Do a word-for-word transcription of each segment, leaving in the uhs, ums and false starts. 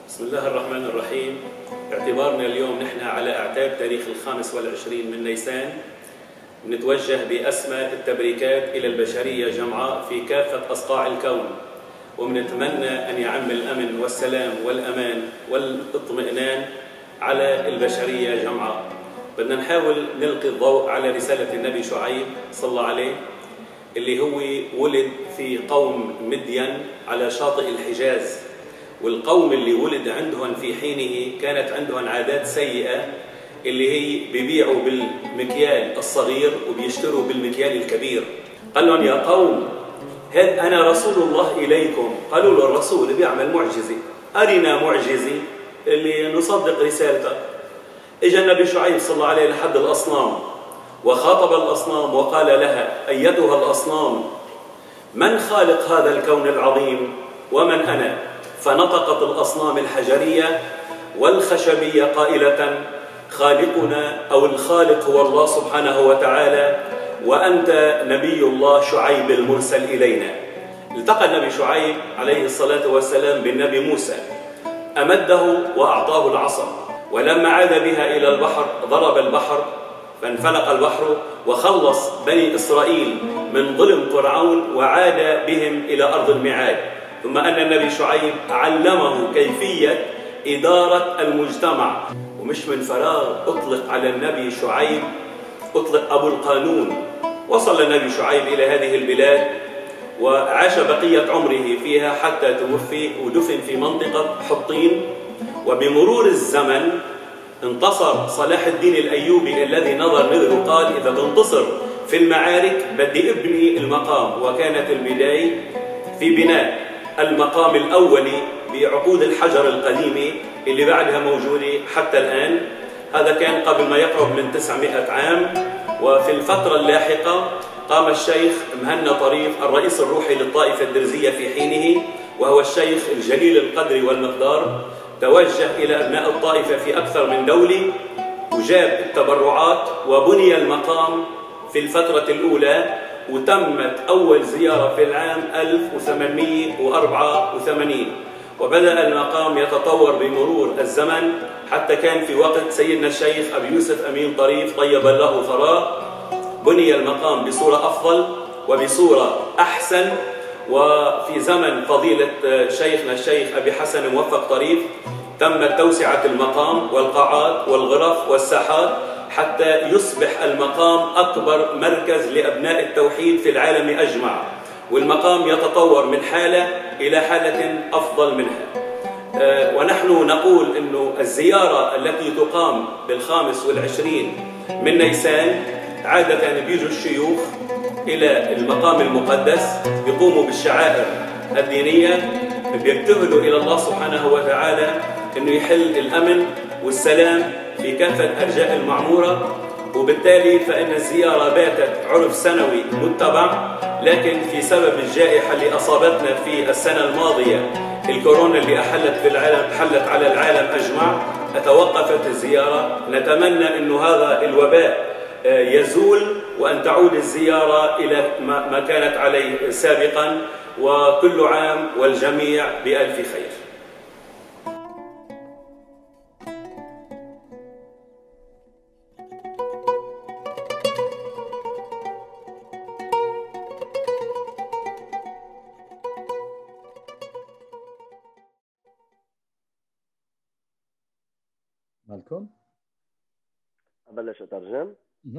بسم الله الرحمن الرحيم. باعتبارنا اليوم نحن على اعتاب تاريخ الخامس والعشرين من نيسان، نتوجه بأسمى التبريكات إلى البشرية جمعاء في كافة أصقاع الكون، وبنتمنى أن يعم الأمن والسلام والأمان والاطمئنان على البشرية جمعاء. بدنا نحاول نلقي الضوء على رسالة النبي شعيب صلى الله عليه، اللي هو ولد في قوم مدين على شاطئ الحجاز، والقوم اللي ولد عندهم في حينه كانت عندهم عادات سيئة، اللي هي بيبيعوا بالمكيال الصغير وبيشتروا بالمكيال الكبير. قال لهم يا قوم هل أنا رسول الله إليكم؟ قالوا له الرسول بيعمل معجزة، أرنا معجزة اللي نصدق رسالته. إجا النبي شعيب صلى الله عليه لحد الأصنام وخاطب الأصنام وقال لها أيتها الأصنام من خالق هذا الكون العظيم ومن أنا؟ فنطقت الأصنام الحجرية والخشبية قائلة خالقنا أو الخالق هو الله سبحانه وتعالى، وأنت نبي الله شعيب المرسل إلينا. التقى النبي شعيب عليه الصلاة والسلام بالنبي موسى، أمده وأعطاه العصا، ولما عاد بها إلى البحر ضرب البحر فانفلق البحر وخلص بني إسرائيل من ظلم فرعون وعاد بهم إلى أرض الميعاد. ثم أن النبي شعيب علمه كيفية إدارة المجتمع، ومش من فراغ أطلق على النبي شعيب أطلق أبو القانون. وصل النبي شعيب إلى هذه البلاد وعاش بقية عمره فيها حتى توفي ودفن في منطقة حطين. وبمرور الزمن انتصر صلاح الدين الأيوبي الذي نظر نذره، قال إذا تنتصر في المعارك بدي ابني المقام، وكانت البداية في بناء المقام الأولي بعقود الحجر القديمة اللي بعدها موجودة حتى الآن. هذا كان قبل ما يقرب من تسعمائة عام. وفي الفترة اللاحقة قام الشيخ مهنا طريف الرئيس الروحي للطائفة الدرزية في حينه، وهو الشيخ الجليل القدر والمقدار، توجه إلى أبناء الطائفة في أكثر من دولة وجاب التبرعات وبني المقام في الفترة الأولى، وتمت أول زيارة في العام ألف وثمانمائة وأربعة وثمانين. وبدأ المقام يتطور بمرور الزمن حتى كان في وقت سيدنا الشيخ أبي يوسف أمين طريف طيب الله ثراه بني المقام بصورة أفضل وبصورة أحسن. وفي زمن فضيلة شيخنا الشيخ أبي حسن موفق طريف تمت توسعة المقام والقاعات والغرف والساحات حتى يصبح المقام أكبر مركز لأبناء التوحيد في العالم أجمع، والمقام يتطور من حالة إلى حالة أفضل منها. ونحن نقول أنه الزيارة التي تقام بالخامس والعشرين من نيسان عادة بيجوا الشيوخ إلى المقام المقدس، بيقوموا بالشعائر الدينية، بيبتهلوا إلى الله سبحانه وتعالى أنه يحل الأمن والسلام في كافة أرجاء المعمورة. وبالتالي فإن الزيارة باتت عرف سنوي متبع، لكن في سبب الجائحة اللي أصابتنا في السنة الماضية، الكورونا اللي أحلت في العالم حلت على العالم أجمع، توقفت الزيارة. نتمنى أنه هذا الوباء يزول وأن تعود الزيارة إلى ما كانت عليه سابقا، وكل عام والجميع بألف خير. مالكم؟ أبلش أترجم؟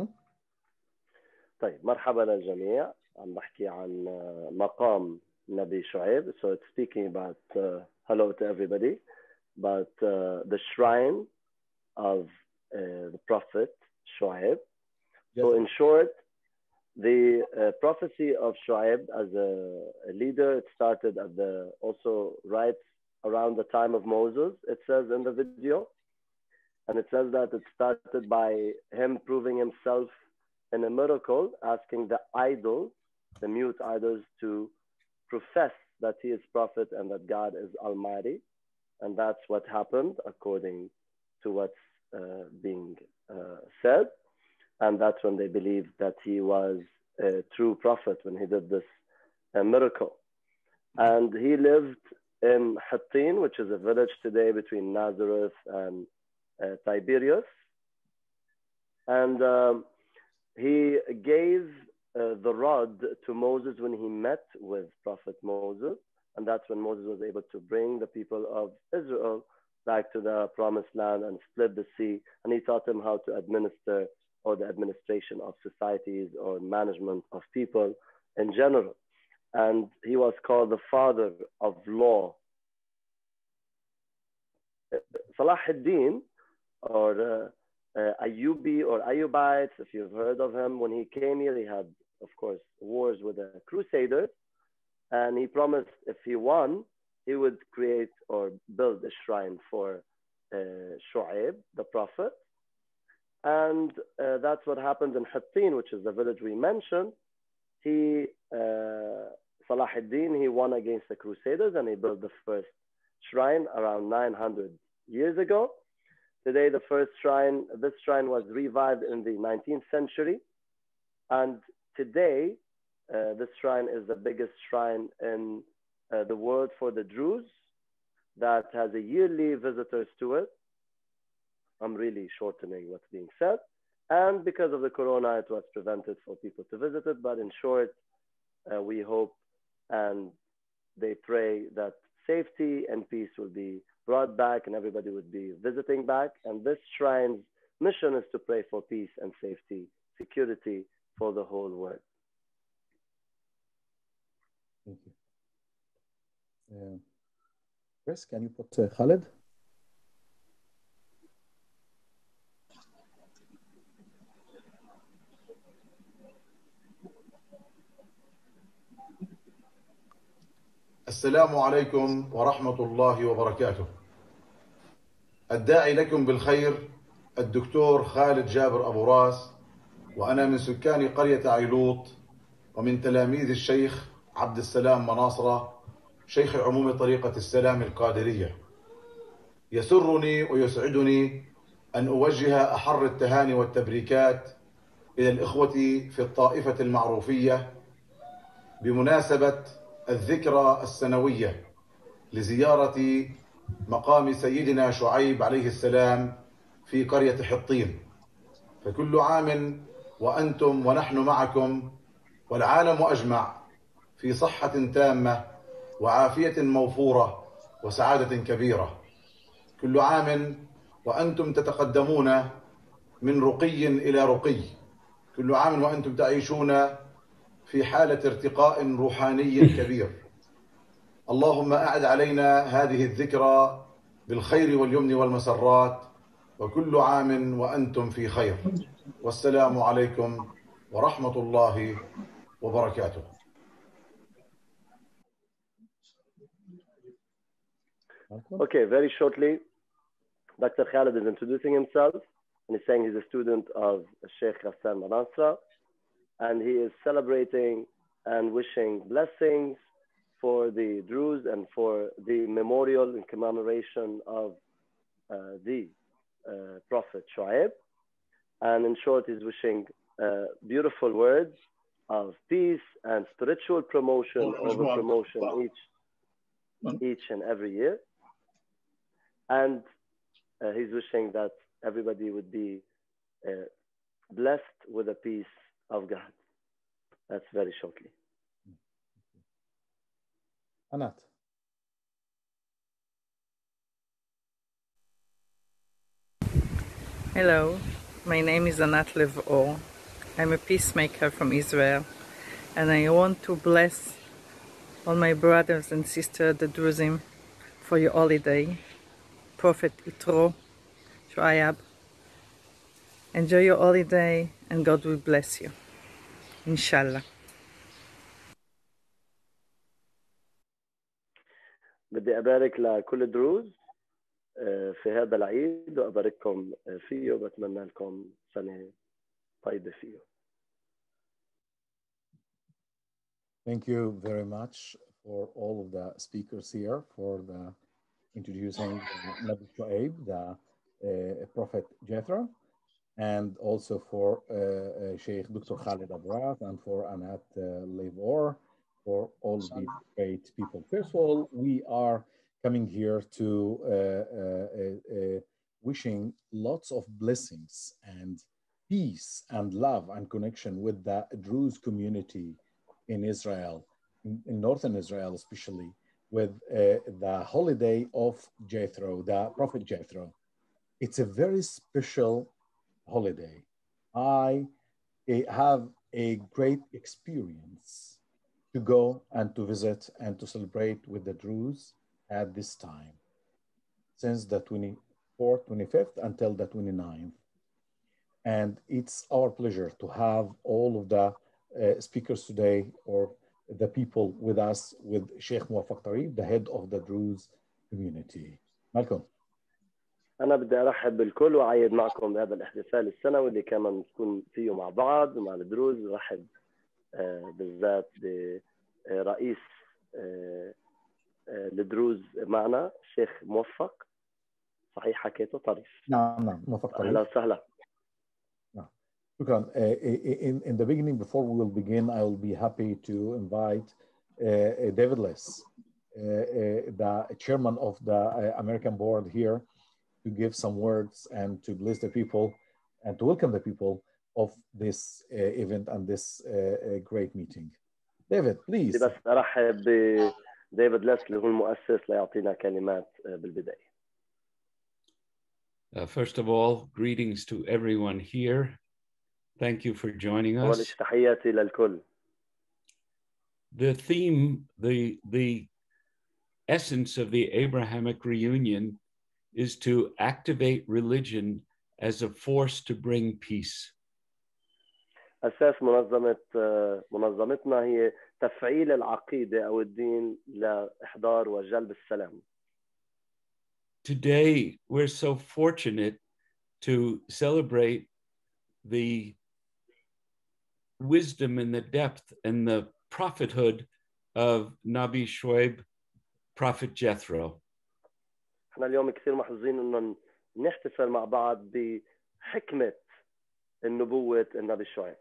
طيب، مرحبا للجميع. عم بحكي عن مقام نبي شعيب. So it's speaking about uh, hello to everybody, about uh, the shrine of uh, the Prophet Shuayb. Yes. So in short, the uh, prophecy of Shuayb as a, a leader, it started at the also right around the time of Moses, it says in the video. And it says that it started by him proving himself in a miracle, asking the idols, the mute idols, to profess that he is prophet and that God is Almighty. And that's what happened according to what's uh, being uh, said. And that's when they believed that he was a true prophet when he did this uh, miracle. And he lived in Hattin, which is a village today between Nazareth and uh, Tiberias. And um, he gave uh, the rod to Moses when he met with Prophet Moses. And that's when Moses was able to bring the people of Israel back to the promised land and split the sea. And he taught them how to administer, or the administration of societies or management of people in general. And he was called the father of law. Salah ad-Din, or uh, uh, Ayyubi or Ayyubites, if you've heard of him, when he came here, he had, of course, wars with the Crusaders. And he promised if he won, he would create or build a shrine for uh, Shu'ayb, the prophet. And uh, that's what happened in Hattin, which is the village we mentioned. He, uh, Salah ad-Din, he won against the Crusaders and he built the first shrine around nine hundred years ago. Today, the first shrine, this shrine was revived in the nineteenth century. And today, uh, this shrine is the biggest shrine in uh, the world for the Druze, that has a yearly visitors to it. I'm really shortening what's being said. And because of the corona, it was prevented for people to visit it. But in short, uh, we hope and they pray that safety and peace will be brought back and everybody would be visiting back. And this shrine's mission is to pray for peace and safety, security for the whole world. Thank you. Uh, Chris, can you put uh, Khalid? السلام عليكم ورحمة الله وبركاته. الداعي لكم بالخير الدكتور خالد جابر أبو راس، وأنا من سكان قرية عيلوط ومن تلاميذ الشيخ عبد السلام مناصرة شيخ عموم طريقة السلام القادرية. يسرني ويسعدني أن أوجه أحر التهاني والتبريكات إلى الإخوة في الطائفة المعروفية بمناسبة الذكرى السنوية لزيارة مقام سيدنا شعيب عليه السلام في قرية حطين. فكل عام وأنتم ونحن معكم والعالم أجمع في صحة تامة وعافية موفورة وسعادة كبيرة. كل عام وأنتم تتقدمون من رقي إلى رقي. كل عام وأنتم تعيشون في حالة ارتقاء روحاني كبير. اللهم أعد علينا هذه الذكرى بالخير واليمن والمسرات، وكل عام وأنتم في خير. والسلام عليكم ورحمة الله وبركاته. Okay, very shortly, Doctor Khalid is introducing himself and he's saying he's a student of Sheikh Ghassan Manasra, and he is celebrating and wishing blessings for the Druze and for the memorial and commemoration of uh, the uh, Prophet Shuayb. And in short, he's wishing uh, beautiful words of peace and spiritual promotion over promotion each, each and every year. And uh, he's wishing that everybody would be uh, blessed with the peace of God. That's very shortly. Anat. Hello, my name is Anat Levor. I'm a peacemaker from Israel, and I want to bless all my brothers and sisters, the Druze, for your holiday. Prophet Jethro, Shuayb. Enjoy your holiday, and God will bless you. Inshallah. بدي أبارك لكل الدروز في هذا العيد وأبارككم فيه وبتمنى لكم سنة طيبة فيه. Thank you very much for all of the speakers here for the introducing the Nabi Shu'ayb, the uh, Prophet Jethro, and also for uh, uh, Sheikh Doctor Khalid Abu Ras and for Anat uh, Levor, for all these great people. First of all, we are coming here to uh, uh, uh, uh, wishing lots of blessings and peace and love and connection with the Druze community in Israel, in, in northern Israel especially, with uh, the holiday of Jethro, the Prophet Jethro. It's a very special holiday. I uh, have a great experience to go and to visit and to celebrate with the Druze at this time, since the twenty-fourth, twenty-fifth until the twenty-ninth. And it's our pleasure to have all of the uh, speakers today, or the people with us, with Sheikh Mowafaq Tarif, the head of the Druze Community. Malcolm. أنا بدي أرحب بالكل وأعيد معكم بهذا الاحتفال السنوي اللي كمان نكون فيه مع بعض ومع الدروز. أرحب بالذات برئيس الدروز معنا الشيخ موفق، صحيح حكيته؟ طريف. نعم نعم موفق طريف. أهلا وسهلا. Shukran. Uh, in, in the beginning, before we will begin, I will be happy to invite uh, David Less, uh, uh, the chairman of the uh, American board here, to give some words and to bless the people and to welcome the people of this uh, event and this uh, great meeting. David, please. بس أرحب بديفيد ليس اللي هو المؤسس ليعطينا كلمات بالبداية. Uh, first of all, greetings to everyone here. Thank you for joining us. أول تحياتي للكل. The theme, the, the essence of the Abrahamic reunion is to activate religion as a force to bring peace. أساس منظمة منظمتنا هي تفعيل العقيدة أو الدين لإحضار وجلب السلام. Today, we're so fortunate to celebrate the wisdom and the depth and the prophethood of Nabi Shuayb, Prophet Jethro. احنا اليوم كثير محظوظين انه نحتفل مع بعض بحكمة النبوة النبي شعيب.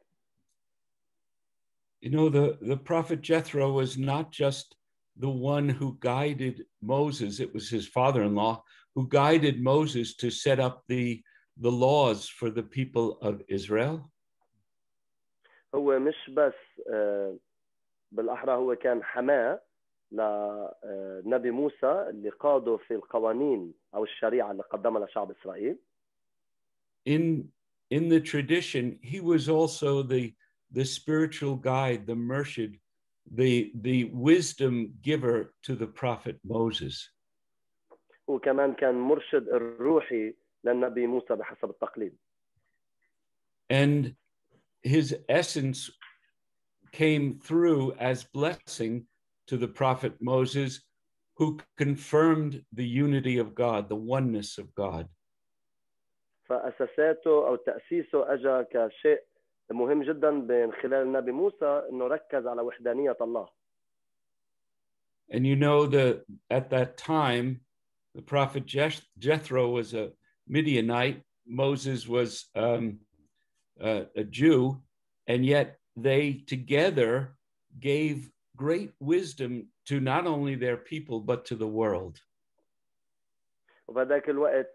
You know, the, the Prophet Jethro was not just the one who guided Moses, it was his father-in-law who guided Moses to set up the, the laws for the people of Israel. هو مش بس بالأحرى هو كان حماه لنبي موسى اللي قاده في القوانين أو الشريعة اللي قدمها لشعب إسرائيل. In in the tradition, he was also the the spiritual guide, the murshid, the the wisdom giver to the prophet Moses. وكمان كان مرشد الروحي للنبي موسى بحسب التقليد. And his essence came through as blessing to the prophet Moses, who confirmed the unity of God, the oneness of God. فأساساته أو تأسيسه أجا كشيء مهم جدا من خلال النبي موسى إنه ركز على وحدانية الله. And you know that at that time, the prophet Jethro was a Midianite, Moses was um, a, a Jew, and yet they together gave great wisdom to not only their people, but to the world. وبذاك الوقت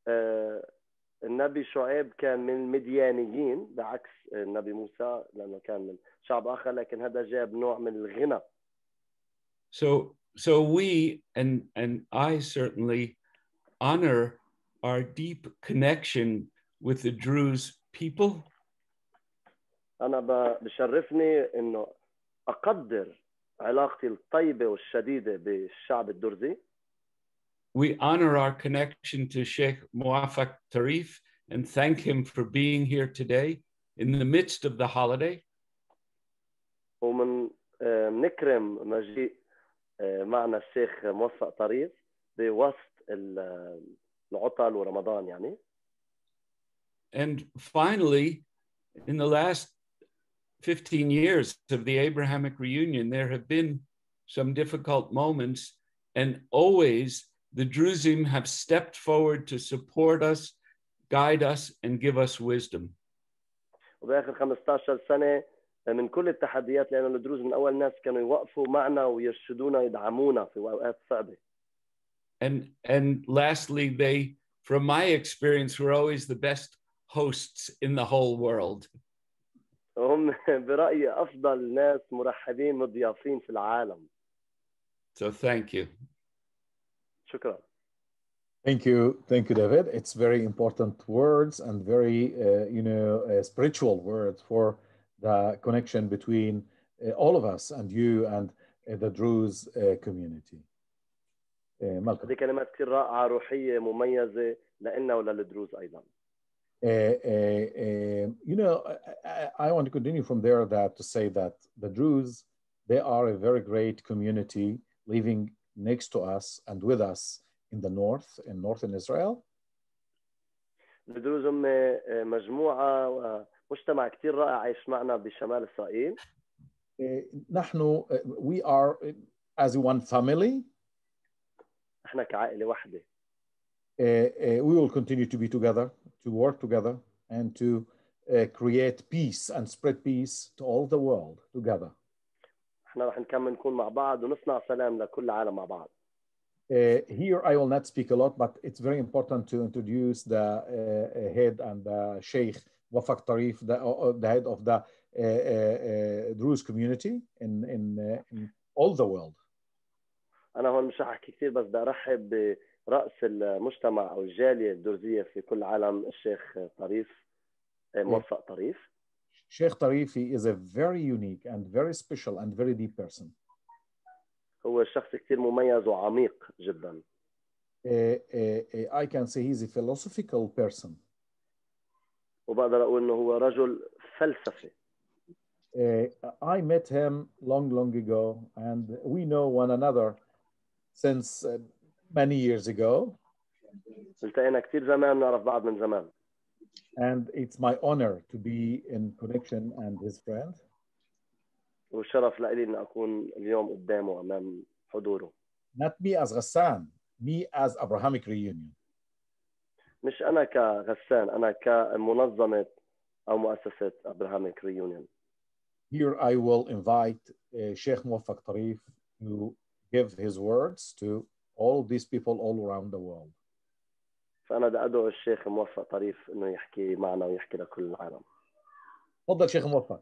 النبي شعيب كان من المديانيين بعكس النبي موسى لأنه كان من شعب آخر، لكن هذا جاب نوع من الغنى. So, so we and and I certainly honor our deep connection with the Druze people. أنا بشرفني إنه أقدر علاقتي الطيبة والشديدة بالشعب الدرزي. We honor our connection to Sheikh Mowafaq Tarif and thank him for being here today in the midst of the holiday. ومن نكرم مجيء معنا الشيخ موفق طريف بوسط العطل ورمضان يعني. And finally, in the last fifteen years of the Abrahamic reunion, there have been some difficult moments, and always the Druzim have stepped forward to support us, guide us, and give us wisdom. وبآخر خمسطعش سنة من كل التحديات لأن الدروز من أول ناس كانوا يوقفوا معنا ويرشدونا يدعمونا في أوقات صعبة. and, and lastly, they, from my experience, were always the best hosts in the whole world. هم برأيي أفضل ناس مرحبين مضيافين في العالم. So thank you. شكرا. Thank you, thank you, David. It's very important words and very, uh, you know, uh, spiritual words for the connection between uh, all of us and you and uh, the Druze uh, community. Uh, Malcolm. هذه كلمات كثير رائعة روحية مميزة لنا وللدروز أيضا. Uh, uh, uh, you know, I, I want to continue from there that to say that the Druze, they are a very great community living next to us and with us in the north, in northern Israel. الدروز هم مجموعة ومجتمع كثير رائع عايش معنا بشمال إسرائيل. نحن, we are as one family. احنا كعائلة واحدة. Uh, uh, we will continue to be together, to work together, and to uh, create peace and spread peace to all the world together. احنا رح نكمل نكون مع بعض ونصنع سلام لكل العالم مع بعض. Uh, here I will not speak a lot, but it's very important to introduce the uh, head and the Sheikh Mowafaq Tarif, the, uh, the head of the uh, uh, Druze community in, in, uh, in all the world. أنا هون مش هحكي كثير بس بدي أرحب برأس المجتمع أو الجالية الدرزية في كل العالم الشيخ طريف موفق طريف. Sheikh Tarif is a very unique and very special and very deep person. هو شخص كثير مميز وعميق جدا. Uh, uh, I can say he's a philosophical person. وبقدر أقول إنه هو رجل فلسفي. Uh, I met him long, long ago, and we know one another since uh, many years ago. التقينا كثير زمان نعرف بعض من زمان. And it's my honor to be in connection and his friend. وشرف لي إن أكون اليوم قدامه أمام حضوره. Not me as Ghassan, me as Abrahamic reunion. مش أنا كغسان، أنا كمنظمة أو مؤسسة Abrahamic reunion. Here I will invite uh, Sheikh Mowafaq Tarif to give his words to all these people all around the world. فأنا بدي أدعو الشيخ موفق طريف إنه يحكي معنا ويحكي لكل العالم. تفضل شيخ موفق.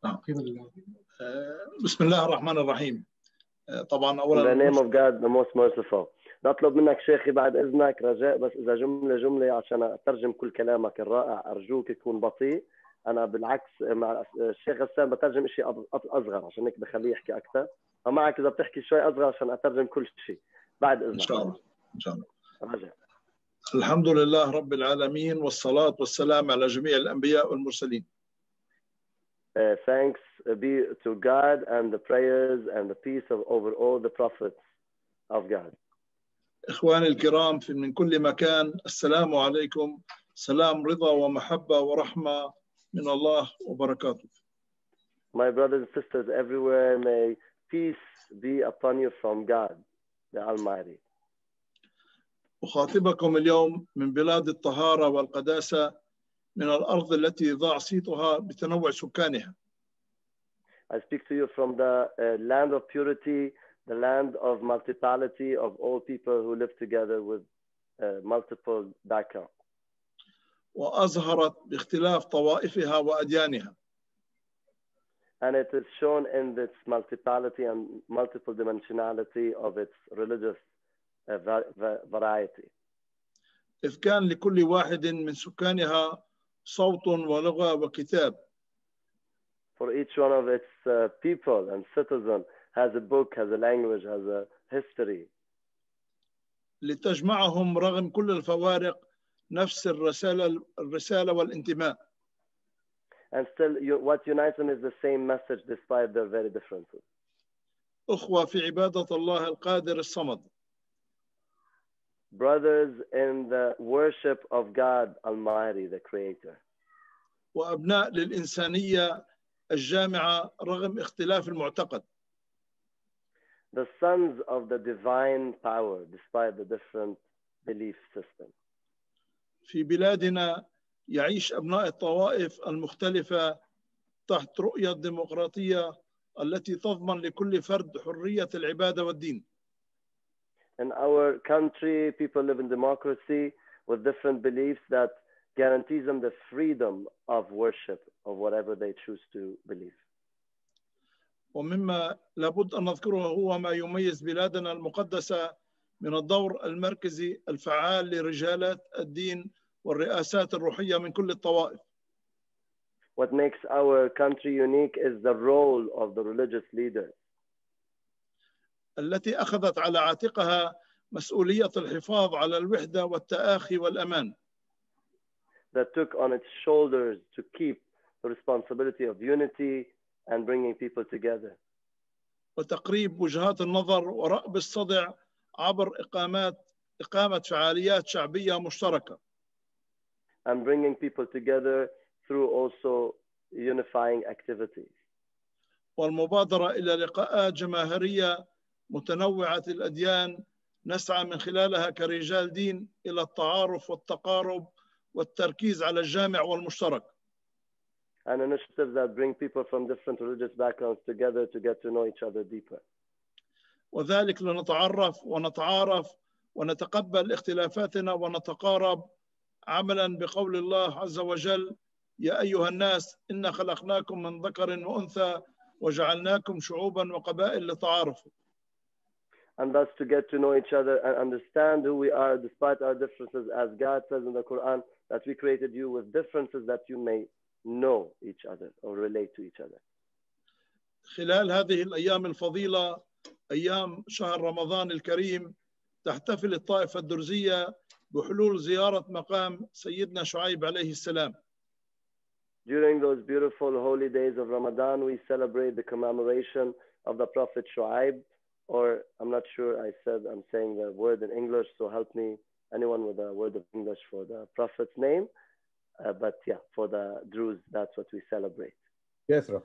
بسم الله الرحمن الرحيم. طبعا أولا. In the name of God, the most merciful. نطلب منك شيخي بعد إذنك رجاء بس إذا جملة جملة عشان أترجم كل كلامك الرائع أرجوك يكون بطيء. أنا بالعكس مع الشيخ غسان بترجم شيء أصغر عشان هيك بخليه يحكي أكثر. فمعك إذا بتحكي شوي أصغر عشان أترجم كل شيء بعد إذنك. إن شاء الله. إن شاء الله. رجاء. الحمد لله رب العالمين والصلاة والسلام على جميع الأنبياء والمرسلين. Uh, thanks be to God and the prayers and the peace of over all the prophets of God. إخواني الكرام في من كل مكان السلام عليكم سلام رضا ومحبة ورحمة من الله وبركاته. My brothers and sisters everywhere, may peace be upon you from God, the Almighty. أخاطبكم اليوم من بلاد الطهارة والقداسة من الأرض التي ضاع صيتها بتنوع سكانها. I speak to you from the uh, land of purity, the land of multiplicity of all people who live together with uh, multiple backgrounds. وأظهرت باختلاف طوائفها وأديانها. And it is shown in its multiplicity and multiple dimensionality of its religious uh, variety. إذ كان لكل واحد من سكانها صوت ولغة وكتاب. For each one of its uh, people and citizens has a book, has a language, has a history. لتجمعهم رغم كل الفوارق نفس الرسالة الرسالة والانتماء. And still, you, what unites them is the same message despite their very differences. أخوة في عبادة الله القادر الصمد. Brothers in the worship of God Almighty, the Creator. وأبناء للإنسانية الجامعة رغم اختلاف المعتقد. The sons of the divine power despite the different belief system. في بلادنا يعيش أبناء الطوائف المختلفة تحت رؤية ديمقراطية التي تضمن لكل فرد حرية العبادة والدين. In our country, people live in democracy with different beliefs that guarantees them the freedom of worship of whatever they choose to believe. ومما لابد أن نذكره هو ما يميز بلادنا المقدسة من الدور المركزي الفعال لرجالات الدين والرئاسات الروحية من كل الطوائف. What makes our country unique is the role of the religious leaders. التي أخذت على عاتقها مسؤولية الحفاظ على الوحدة والتآخي والأمان. That took on its shoulders to keep the responsibility of unity and bringing people together. وتقريب وجهات النظر ورأب الصدع عبر إقامات إقامة فعاليات شعبية مشتركة. And bringing people together through also unifying activities. والمبادرة إلى لقاءات جماهيرية متنوعة الأديان نسعى من خلالها كرجال دين إلى التعارف والتقارب والتركيز على الجامع والمشترك. And initiatives that bring people from different religious backgrounds together to get to know each other deeper. وذلك لنتعرف ونتعارف ونتقبل اختلافاتنا ونتقارب عملا بقول الله عز وجل: يا أيها الناس إنا خلقناكم من ذكر وأنثى وجعلناكم شعوبا وقبائل لتعارفوا. And thus to get to know each other and understand who we are despite our differences, as God says in the Quran that we created you with differences that you may know each other or relate to each other. خلال هذه الأيام الفضيلة أيام شهر رمضان الكريم تحتفل الطائفة الدرزية بحلول زيارة مقام سيدنا شعيب عليه السلام. During those beautiful holy days of Ramadan, we celebrate the commemoration of the Prophet Shuayb, or I'm not sure I said, I'm saying the word in English, so help me, anyone with a word of English for the Prophet's name. Uh, but yeah, for the Druze, that's what we celebrate. Jethro.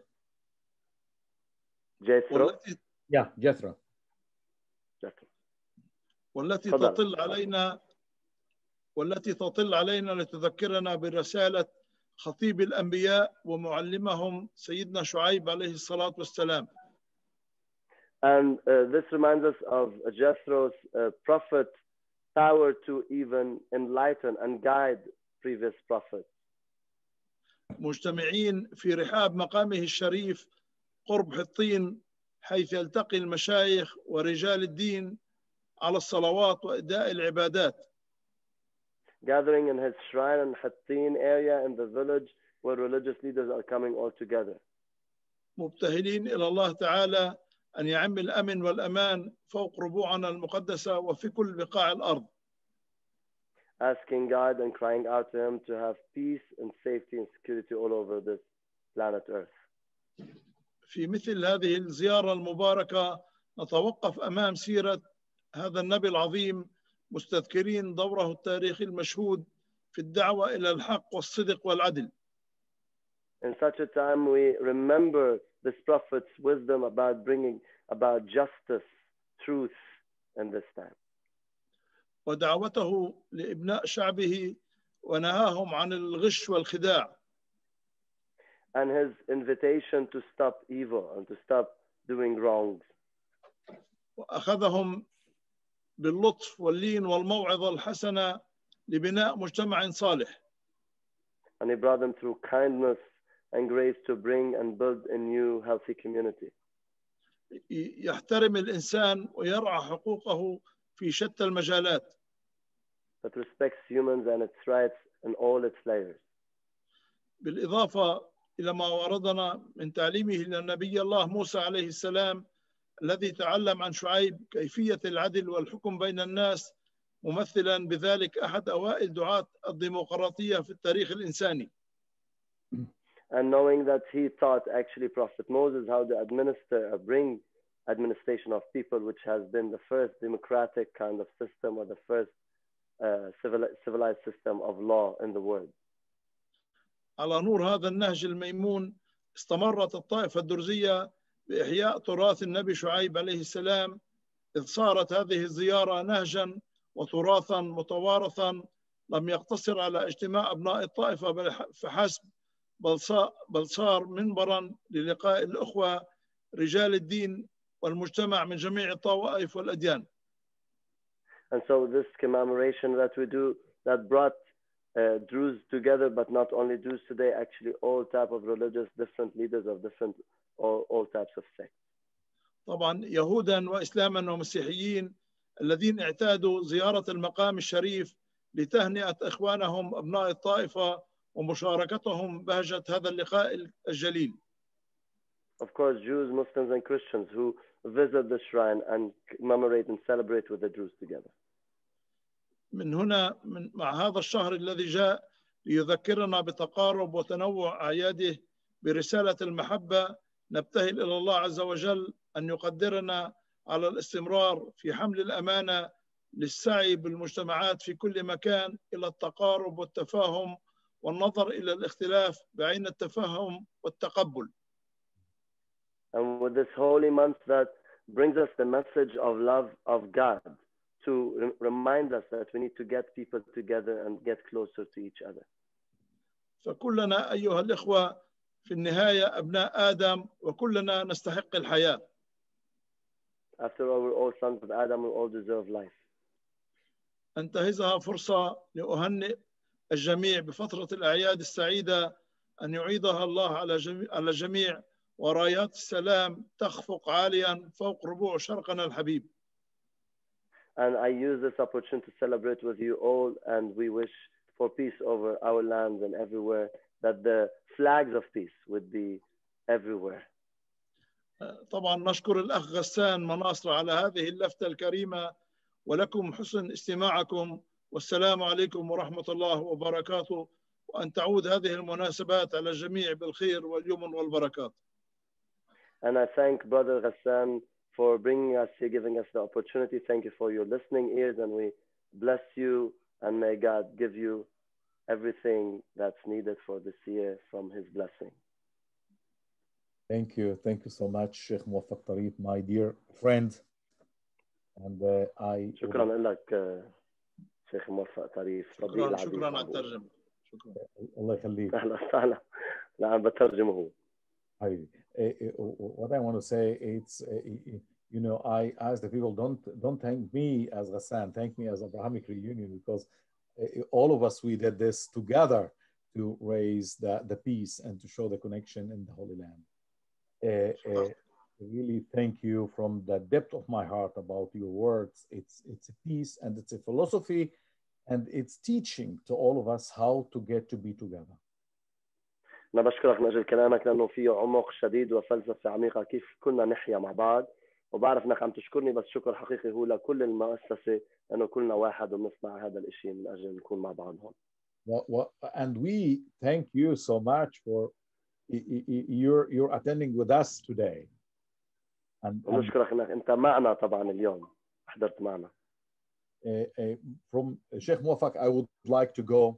Jethro? Yeah, Jethro. Jethro. والتي تطل علينا والتي تطل علينا لتذكرنا برسالة خطيب الأنبياء ومعلمهم سيدنا شعيب عليه الصلاة والسلام. And uh, this reminds us of Jethro's uh, prophet power to even enlighten and guide previous prophets. مجتمعين في رحاب مقامه الشريف قرب حطين حيث يلتقي المشايخ ورجال الدين على الصلوات وإداء العبادات. Gathering in his shrine in Hattin area in the village where religious leaders are coming all together. مبتهلين إلى الله تعالى أن يعم الأمن والأمان فوق ربوعنا المقدسة وفي كل بقاع الأرض. Asking God and crying out to him to have peace and safety and security all over this planet Earth. في مثل هذه الزيارة المباركة نتوقف أمام سيرة هذا النبي العظيم مستذكرين دوره التاريخي المشهود في الدعوة إلى الحق والصدق والعدل. In such a time we remember this prophet's wisdom about bringing about justice, truth in this time. ودعوته لإبناء شعبه ونهاهم عن الغش والخداع. And his invitation to stop evil and to stop doing wrongs. وأخذهم باللطف واللين والموعظة الحسنة لبناء مجتمع صالح. And he brought them through kindness and grace to bring and build a new healthy community. يحترم الإنسان ويرعى حقوقه في شتى المجالات. That respects humans and its rights in all its layers. بالإضافة إلى ما وردنا من تعليمه للنبي الله موسى عليه السلام الذي تعلم عن شعيب كيفية العدل والحكم بين الناس ممثلا بذلك أحد أوائل دعاة الديمقراطية في التاريخ الإنساني. And knowing that he taught actually Prophet Moses how to administer or bring administration of people, which has been the first democratic kind of system or the first uh, civil, civilized system of law in the world. على نور هذا النهج الميمون استمرت الطائفة الدرزية بإحياء تراث النبي شعيب عليه السلام، إذ صارت هذه الزيارة نهجا وتراثا متوارثا لم يقتصر على اجتماع أبناء الطائفة فحسب، بل صار منبرا للقاء الأخوة رجال الدين والمجتمع من جميع الطوائف والأديان. And so this commemoration that we do, that brought uh, Druze together, but not only Druze today, actually all type of religious, different leaders of different, all, all types of sects. طبعا يهودا وإسلاما ومسيحيين الذين اعتادوا زيارة المقام الشريف لتهنئة إخوانهم أبناء الطائفة ومشاركتهم بهجة هذا اللقاء الجليل. Of course, Jews, Muslims, and Christians who visit the shrine and commemorate and celebrate with the Druze together. من هنا من مع هذا الشهر الذي جاء ليذكرنا بتقارب وتنوع أعياده برسالة المحبة، نبتهل إلى الله عز وجل أن يقدرنا على الاستمرار في حمل الأمانة للسعي بالمجتمعات في كل مكان إلى التقارب والتفاهم والنظر إلى الاختلاف بعين التفهم والتقبل. And with this holy month that brings us the message of love of God, to remind us that we need to get people together and get closer to each other. فكلنا أيها الإخوة في النهاية أبناء آدم وكلنا نستحق الحياة. After all, we're all sons of Adam, we all deserve life. أنتهزها فرصة لأهنئ الجميع بفترة الأعياد السعيدة أن يعيدها الله على جميع على الجميع ورايات السلام تخفق عاليا فوق ربوع شرقنا الحبيب. And I use this opportunity to celebrate with you all, and we wish for peace over our lands and everywhere, that the flags of peace would be everywhere. طبعا نشكر الأخ غسان مناصر على هذه اللفتة الكريمة، ولكم حسن استماعكم، والسلام عليكم ورحمة الله وبركاته، وأن تعود هذه المناسبات على الجميع بالخير واليمن والبركات. And I thank Brother Ghassan for bringing us here, giving us the opportunity. Thank you for your listening ears, and we bless you, and may God give you everything that's needed for this year from his blessing. Thank you. Thank you so much, Sheikh Mowafaq Tarif, my dear friend. And uh, I... شكرا لك شيخ موفق طريف. شكرا شكرا على الترجمة. شكرا. الله يخليك. أهلا وسهلا. نعم بترجمه هو. حبيبي. What I want to say, it's, you know, I ask the people, don't don't thank me as Ghassan, thank me as Abrahamic reunion, because all of us, we did this together to raise the, the peace and to show the connection in the Holy Land. Uh, uh, really thank you from the depth of my heart about your words. It's, it's a peace and it's a philosophy, and it's teaching to all of us how to get to be together. أنا بشكرك من أجل كلامك، لأنه فيه عمق شديد وفلسفة عميقة كيف كنا نحيا مع بعض، وبعرف أنك عم تشكرني، بس شكر حقيقي هو لكل المؤسسة، لأنه كلنا واحد وبنصنع هذا الشيء من أجل نكون مع بعض هون. Well, well, and we thank you so much for you're you're attending with us today. And, ونشكرك أنك أنت معنا طبعا اليوم، حضرت معنا. Uh, uh, from Sheikh Mowafaq, I would like to go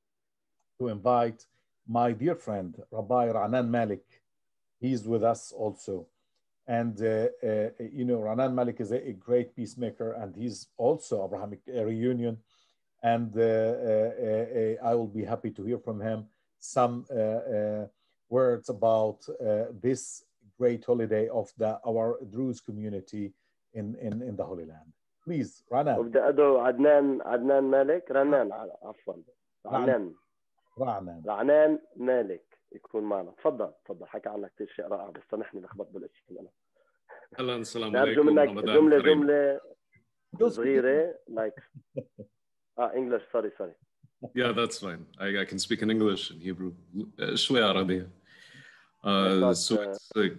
to invite my dear friend, Rabbi Ranan Malik. He's with us also. And, uh, uh, you know, Ranan Malik is a, a great peacemaker, and he's also Abrahamic uh, reunion. And uh, uh, uh, I will be happy to hear from him some uh, uh, words about uh, this great holiday of the, our Druze community in, in, in the Holy Land. Please, Ranan. وبدي أدعو عدنان عدنان مالك رنان عفوا رعنان رعنان رعنان مالك يكون معنا. تفضل تفضل، حكى عنك كثير شيء رائع، بس سامحني لخبط بالاسم انا. اهلا السلام عليكم. منك جمله جمله صغيره like ah English sorry sorry yeah that's fine I, I can speak in English and Hebrew شوية عربية. Uh, so it's a,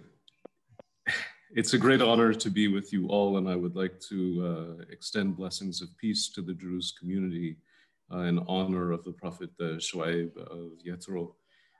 it's a great honor to be with you all, and I would like to uh, extend blessings of peace to the Druze community uh, in honor of the Prophet uh, Shuayb of Jethro,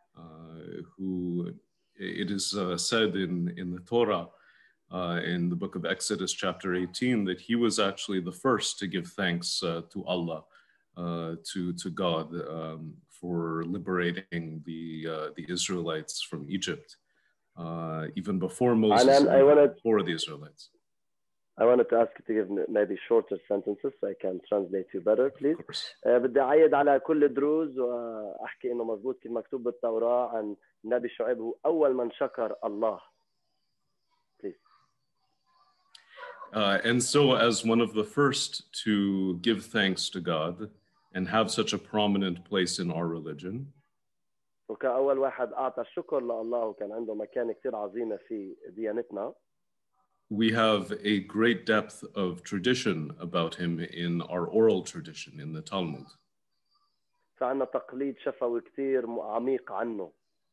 uh, who it is uh, said in, in the Torah, uh, in the book of Exodus chapter eighteen, that he was actually the first to give thanks uh, to Allah, uh, to, to God, um, for liberating the, uh, the Israelites from Egypt. Uh, even before Moses, and I wanted, before the Israelites. I wanted to ask you to give maybe shorter sentences so I can translate you better, please. Of course. Uh, بدي أعيد على كل الدروز وأحكي إنه مضبوط كيف مكتوب بالتوراة عن النبي شعيب هو أول من شكر الله. Please. Uh, and so as one of the first to give thanks to God and have such a prominent place in our religion, وكأول واحد أعطى الشكر لله وكان عنده مكان كتير عظيمة في ديانتنا. we have a great depth of tradition about him in our oral tradition in the Talmud. فعنا تقليد شفوي كتير عميق عنه.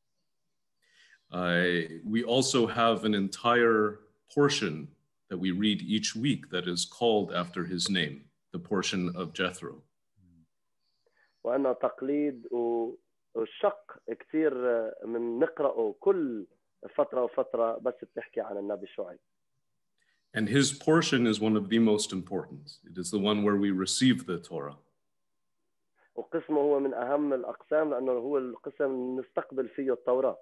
Uh, we also have an entire portion that we read each week that is called after his name, the portion of Jethro. وعنا تقليد وشق كتير من نقرأه كل فترة وفترة بس بتحكي عن النبي شعيب. And his portion is one of the most important. It is the one where we receive the Torah. وقسمه هو من أهم الأقسام لأنه هو القسم نستقبل فيه التوراة.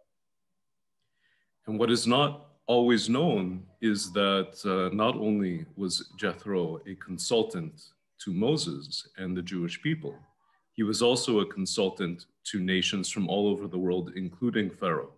And what is not always known is that uh, not only was Jethro a consultant to Moses and the Jewish people, he was also a consultant to nations from all over the world, including Pharaoh.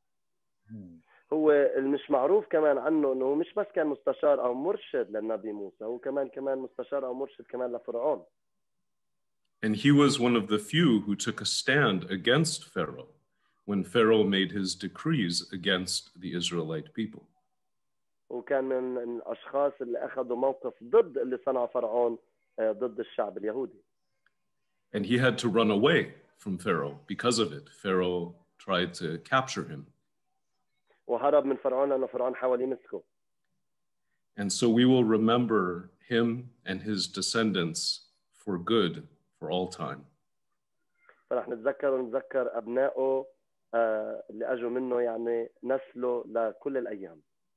هو المش معروف كمان عنه انه مش بس كان مستشار او مرشد للنبي موسى، هو كمان كمان مستشار او مرشد كمان لفرعون. And he was one of the few who took a stand against Pharaoh when Pharaoh made his decrees against the Israelite people. وكان من الاشخاص اللي اخذوا موقف ضد اللي صنعه فرعون ضد الشعب اليهودي. And he had to run away from Pharaoh because of it. Pharaoh tried to capture him. وهرب من فرعون لأنه فرعون حاول يمسكه. And so we will remember him and his descendants for good for all time. فرح نتذكر ونتذكر أبنائه اللي أجوا منه يعني نسله لكل الأيام.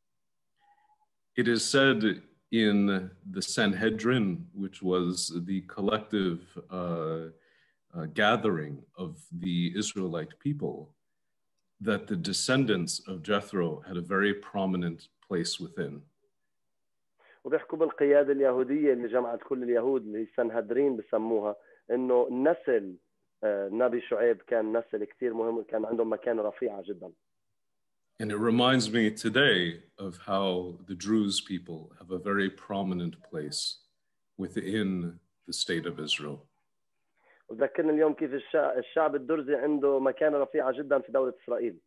It is said in the Sanhedrin, which was the collective uh, uh, gathering of the Israelite people, that the descendants of Jethro had a very prominent place within. وبيحكوا بالقيادة اليهودية اللي جمعت كل اليهود اللي السنهدرين بسموها إنه نسل النبي شعيب كان نسل كتير مهم وكان عندهم مكانة رفيعة جدا. And it reminds me today of how the Druze people have a very prominent place within the state of Israel. وذكرنا اليوم كيف الشعب الدرزي عنده مكانة رفيعة جدا في دولة إسرائيل.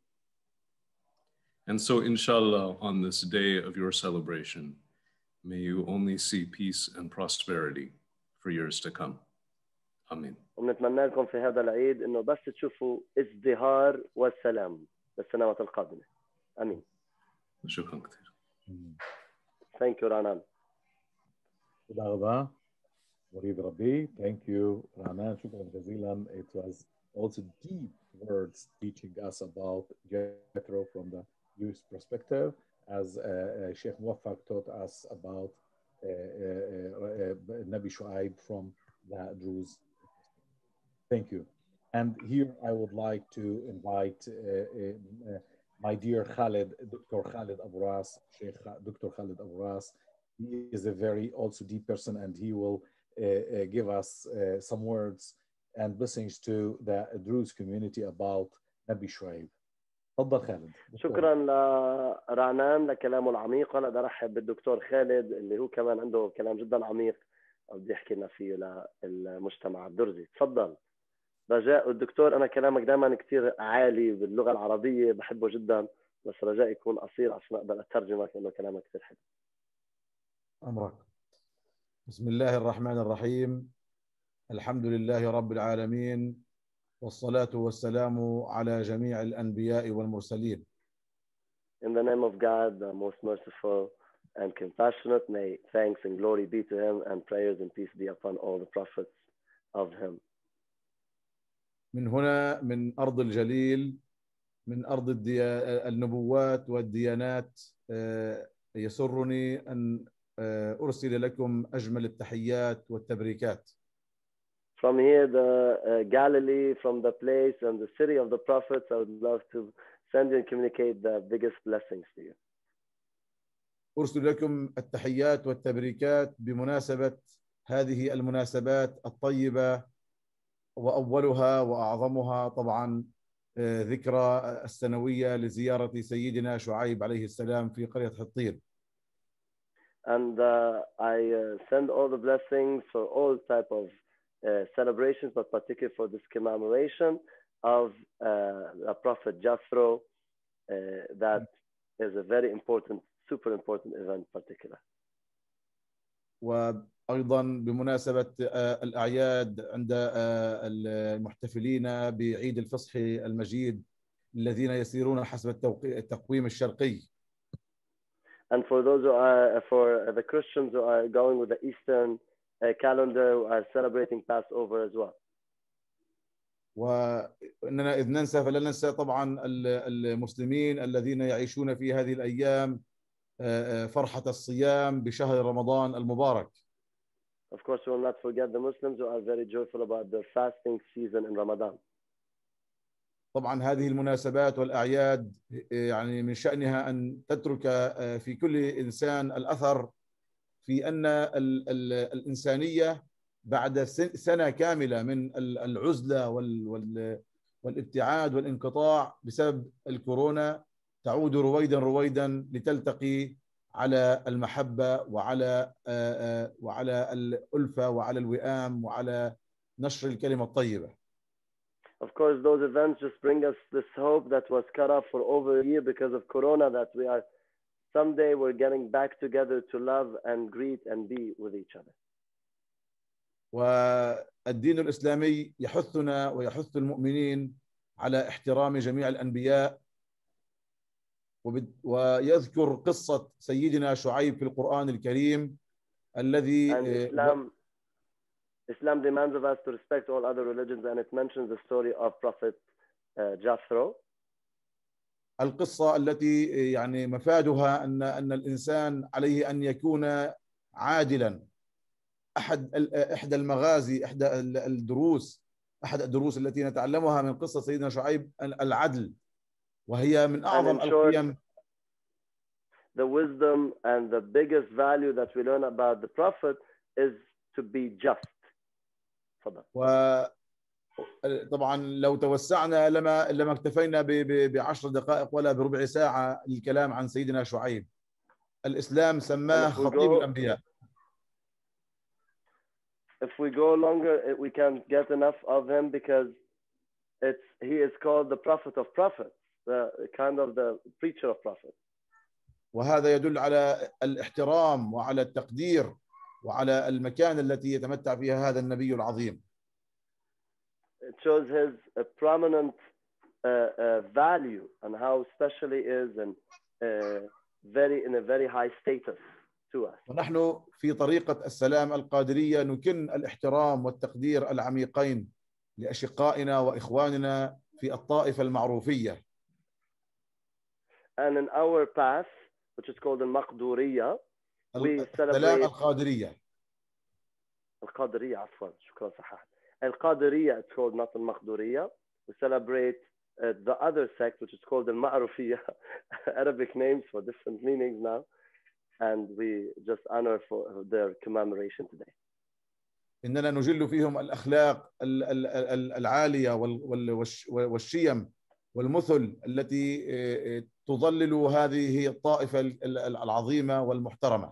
And so inshallah on this day of your celebration, may you only see peace and prosperity for years to come. Amen. ونتمنى لكم في هذا العيد إنه بس تشوفوا ازدهار والسلام للسنوات القادمة. آمين. شكرا كثير. Thank you, Ranan. تודה רבה. وريد ربي. Thank you, Ranan. شكرا جزيلا. It was also deep words teaching us about Jethro from the Jewish perspective, as uh, uh, Sheikh Mowafaq taught us about uh, uh, uh, Nabi Shu'ayb from the Druze. Thank you. And here I would like to invite uh, uh, my dear Khalid, Doctor Khalid Abu Ras, Sheikh Doctor Khalid Abu Ras. He is a very also deep person, and he will uh, uh, give us uh, some words and blessings to the Druze community about Nabi Shu'ayb. تفضل خالد. شكرا لرعنان لكلامه العميق. وانا بدي ارحب بالدكتور خالد اللي هو كمان عنده كلام جدا عميق بدي يحكي لنا فيه للمجتمع الدرزي. تفضل. رجاء الدكتور، انا كلامك دائما كثير عالي باللغه العربيه بحبه جدا، بس رجاء يكون قصير عشان اقدر اترجمك لانه كلامك كثير حلو. امرك. بسم الله الرحمن الرحيم. الحمد لله رب العالمين، والصلاة والسلام على جميع الأنبياء والمرسلين. In the name of God, the most merciful and compassionate, may thanks and glory be to him and prayers and peace be upon all the prophets of him. من هنا من أرض الجليل، من أرض الديا... النبوات والديانات، يسرني أن أرسل لكم أجمل التحيات والتبريكات. From here, the uh, Galilee, from the place and the city of the prophets, I would love to send you and communicate the biggest blessings to you. أرسل لكم التحيات والتبريكات بمناسبة هذه المناسبات الطيبة، وأولها وأعظمها طبعا ذكرى السنوية لزيارة سيدنا شعيب عليه السلام في قرية حطير. and uh, I uh, send all the blessings for all type of uh, celebrations, but particularly for this commemoration of uh, the Prophet Jethro. Uh, that is a very important, super important event particular. وأيضا بمناسبة الأعياد عند المحتفلين بعيد الفصح المجيد الذين يسيرون حسب التقويم الشرقي. And for those who are, for the Christians who are going with the Eastern uh, calendar, who are celebrating Passover as well. وإننا إذ ننسى فلا ننسى طبعا المسلمين الذين يعيشون في هذه الأيام فرحة الصيام بشهر رمضان المبارك. Of course, we will not forget the Muslims who are very joyful about their fasting season in Ramadan. طبعا هذه المناسبات والأعياد يعني من شأنها أن تترك في كل إنسان الأثر في أن ال ال الإنسانية بعد سنة كاملة من العزلة وال والابتعاد والانقطاع بسبب الكورونا تعود رويدا رويدا لتلتقي على المحبة وعلى وعلى الألفة وعلى الوئام وعلى نشر الكلمة الطيبة. Of course, those events just bring us this hope that was cut off for over a year because of Corona, that we are someday we're getting back together to love and greet and be with each other. والدين الإسلامي يحثنا ويحث المؤمنين على احترام جميع الأنبياء ويذكر قصة سيدنا شعيب في القرآن الكريم الذي Islam, Islam demands of us to respect all other religions, and it mentions the story of Prophet uh, Jethro. القصة التي يعني مفادها أن أن الإنسان عليه أن يكون عادلا. أحد إحدى المغازي إحدى الدروس أحد الدروس التي نتعلمها من قصة سيدنا شعيب العدل، وهي من أعظم القيم. The wisdom and the biggest value that we learn about the Prophet is to be just. وطبعا لو توسعنا لما لما اكتفينا بعشر دقائق ولا بربع ساعة للكلام عن سيدنا شعيب. الإسلام سماه خطيب الأنبياء. If we go longer, we can't get enough of him because it's he is called the prophet of prophets, the kind of the preacher of prophets. وهذا يدل على الاحترام وعلى التقدير وعلى المكان التي يتمتع فيها هذا النبي العظيم. It shows his uh, prominent uh, uh, value and how special he is, and uh, very in a very high status to us. ونحن في طريقة السلام القادرية نكن الاحترام والتقدير العميقين لأشقائنا وإخواننا في الطائفة المعروفية. And in our path, which is called المقدورية, we celebrate السلام القادرية. القادرية عفوا شكرا صححت. القادرية it's called not المقدورية. We celebrate uh, the other sect which is called المعروفية. Arabic names for different meanings now, and we just honor for their commemoration today. إننا نجل فيهم الأخلاق العالية والشيم والمثل التي تظلل هذه الطائفة العظيمة والمحترمة.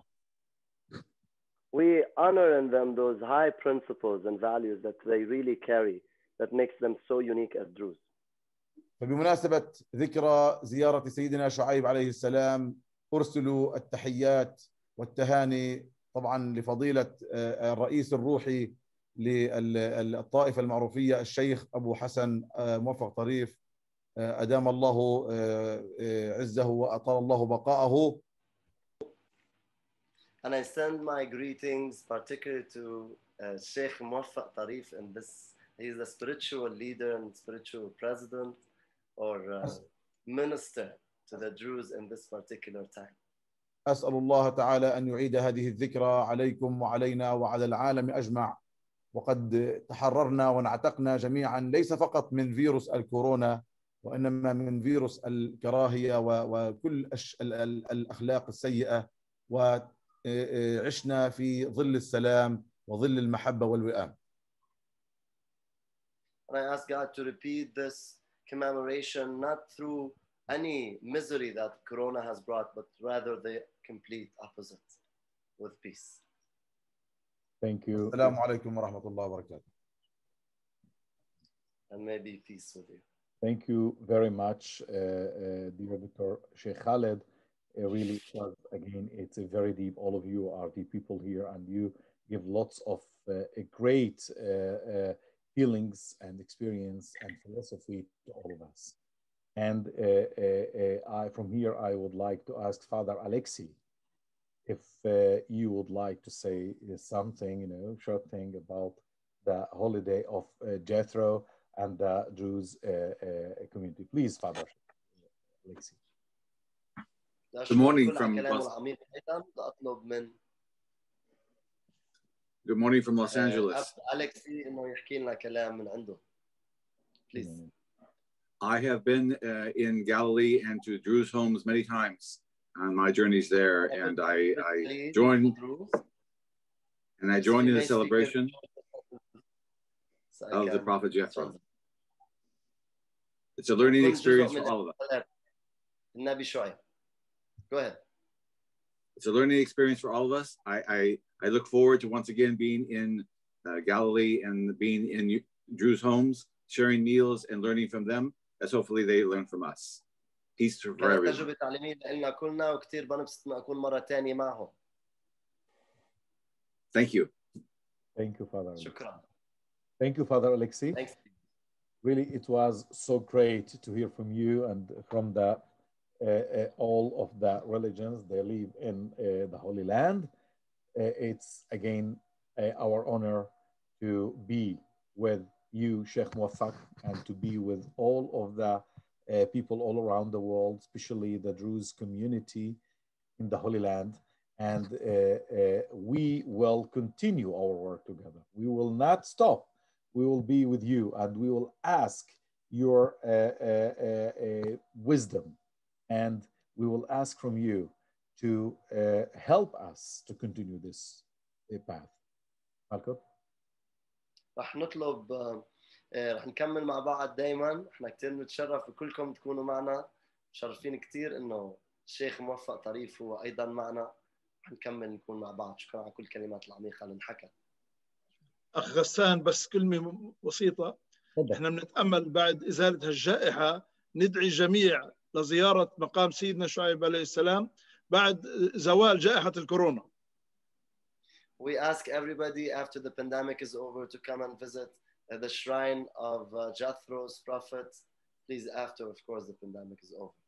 We honor in them those high principles and values that they really carry that makes them so unique as Druze. فبمناسبة ذكرى زيارة سيدنا شعيب عليه السلام أرسل التحيات والتهاني طبعا لفضيلة الرئيس الروحي للطائفة المعروفية الشيخ أبو حسن موفق طريف، أدام الله عزه وأطال الله بقاءه. And I send my greetings particularly to uh, Sheikh Mowafaq Tarif, and this he's the spiritual leader and spiritual president or uh, minister to the Druze in this particular time. أسأل الله تعالى أن يعيد هذه الذكرى عليكم وعلينا وعلى العالم أجمع، وقد تحررنا ونعتقنا جميعا ليس فقط من فيروس الكورونا وإنما من فيروس الكراهية وكل الأخلاق السيئة، وعشنا في ظل السلام وظل المحبة والوئام. And I ask God to repeat this commemoration not through any misery that Corona has brought, but rather the complete opposite. with peace. Thank you. السلام عليكم ورحمة الله وبركاته. And maybe peace with you. Thank you very much, uh, uh, dear Doctor Sheikh Khalid. Uh, really, was, again, it's a very deep. All of you are the people here, and you give lots of uh, a great uh, uh, feelings and experience and philosophy to all of us. And uh, uh, uh, I, from here, I would like to ask Father Alexei if uh, you would like to say something, you know, short thing about the holiday of uh, Jethro and the Druze uh, uh, community. Please, Father Alexei. Good morning from Los, Good morning from Los Angeles. Please. I have been uh, in Galilee and to Druze homes many times on my journeys there, and I, I joined and I joined in the celebration of the Prophet Jethro. It's a learning experience for all of us. Go ahead. It's a learning experience for all of us. I, I, I look forward to once again being in uh, Galilee and being in Druze homes, sharing meals and learning from them, as hopefully they learn from us. Peace for everyone. Thank you. Thank you, Father. Thank you, Father Alexei. Thanks. Really, it was so great to hear from you and from the uh, uh, all of the religions they live in uh, the Holy Land. Uh, it's again uh, our honor to be with you, Sheikh Mowafaq, and to be with all of the uh, people all around the world, especially the Druze community in the Holy Land. And uh, uh, we will continue our work together. We will not stop. We will be with you, and we will ask your uh, uh, uh, uh, wisdom, and we will ask from you to uh, help us to continue this uh, path. Malcolm? رح نطلب رح نكمل مع بعض دائما. احنا كثير بنتشرف بكلكم تكونوا معنا. مشرفين كثير انه الشيخ موفق طريف هو ايضا معنا. رح نكمل نكون مع بعض. شكرا على كل الكلمات العميقه اللي انحكت. أخ غسان بس كلمة بسيطة. احنا بنتأمل بعد إزالة هالجائحة ندعي الجميع لزيارة مقام سيدنا شعيب عليه السلام بعد زوال جائحة الكورونا. We ask everybody after the pandemic is over to come and visit the shrine of uh, Jethro's prophet. Please, after, of course, the pandemic is over.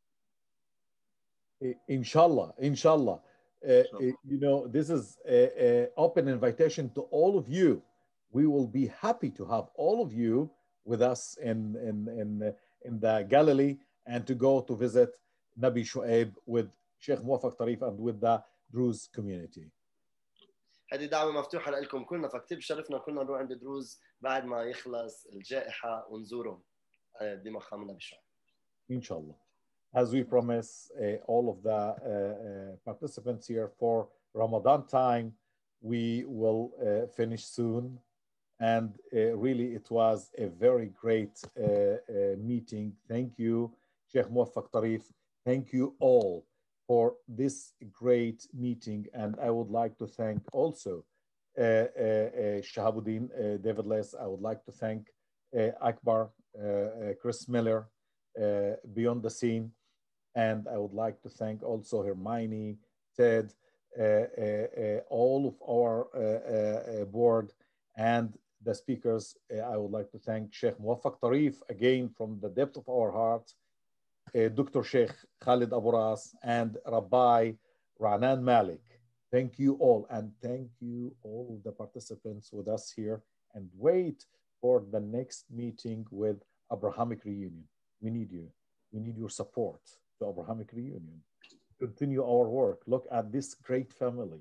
Inshallah, inshallah. Uh, you know, this is an open invitation to all of you. We will be happy to have all of you with us in, in, in, in the Galilee and to go to visit Nabi Shu'ayb with Sheikh Mowafaq Tarif and with the Druze community. هذه دعوة مفتوحة لكم كلنا فكتير بشرفنا كلنا نروح عند دروز بعد ما يخلص الجائحة ونزورهم بمقام النبي شعيب. Inshallah. As we promise uh, all of the uh, uh, participants here for Ramadan time, we will uh, finish soon. And uh, really, it was a very great uh, uh, meeting. Thank you, Sheikh Mowafaq Tarif. Thank you all for this great meeting. And I would like to thank also uh, uh, uh, Shahabuddin uh, David Les. I would like to thank uh, Akbar, uh, uh, Chris Miller, uh, Beyond the Scene. And I would like to thank also Hermione, Ted, uh, uh, uh, all of our uh, uh, board and the speakers. Uh, I would like to thank Sheikh Mowafaq Tarif, again, from the depth of our heart, uh, Doctor Sheikh Khalid Abu Ras, and Rabbi Ra'nan Malik. Thank you all, and thank you all the participants with us here, and wait for the next meeting with Abrahamic Reunion. We need you. We need your support. The Abrahamic Reunion. Continue our work. Look at this great family.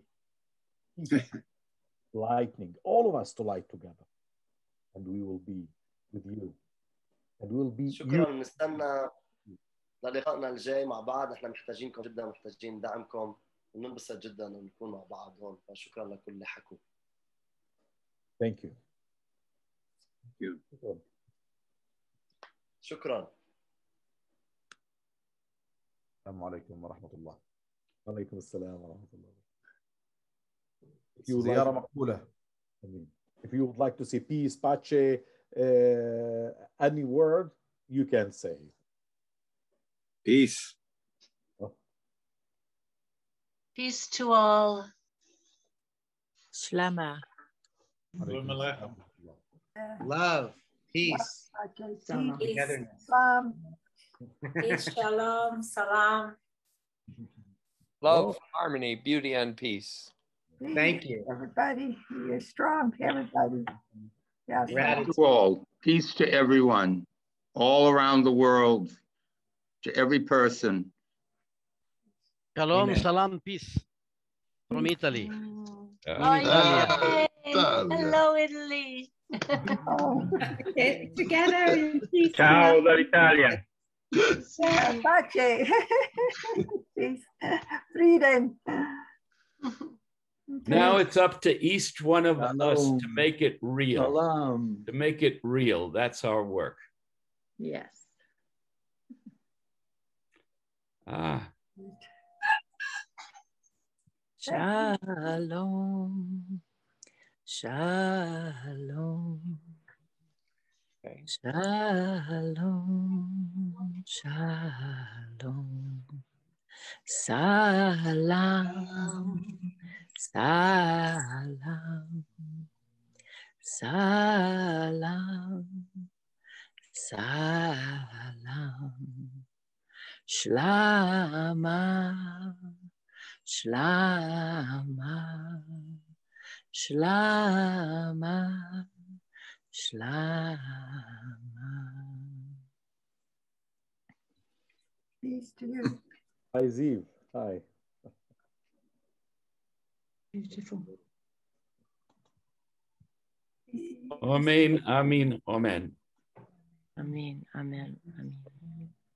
Lightning, all of us to light together. And we will be with you. And we'll be شكرا. نستنى للقائنا الجاي مع بعض. احنا محتاجينكم جدا، محتاجين دعمكم وننبسط جدا ونكون مع بعض هون. فشكرا لكل اللي حكوا. Thank you. Thank you. شكرا. السلام عليكم ورحمة الله. وعليكم السلام ورحمة الله. If you would زيارة like, مقبولة. I mean, if you would like to say peace, pace, uh, any word, you can say. Peace. Oh. Peace to all. Shlama. Love, peace, togetherness. Peace, shalom, salam. Love, Oh. harmony, beauty, and peace. Thank you. Everybody, you're strong, everybody. Yes. Gratitude. To all, peace to everyone, all around the world, to every person. Shalom, Amen. salam, peace from Italy. Uh, Oh, Italia. yay. Hello, Italy. Oh. Together. Ciao dall'Italia. Yeah, pace. Peace. Freedom. Now it's up to each one of Shalom. us to make it real. Salam. To make it real. That's our work. Yes. Ah. Shalom. Shalom. Okay. Shalom. Shalom. Salam. Salam. Salam. Salam. Shlama. Shlama. Shlama. Shlama. Peace to you. Hi, Ziv. Hi. Beautiful. Amen, amen, amen. Amen, amen, amen.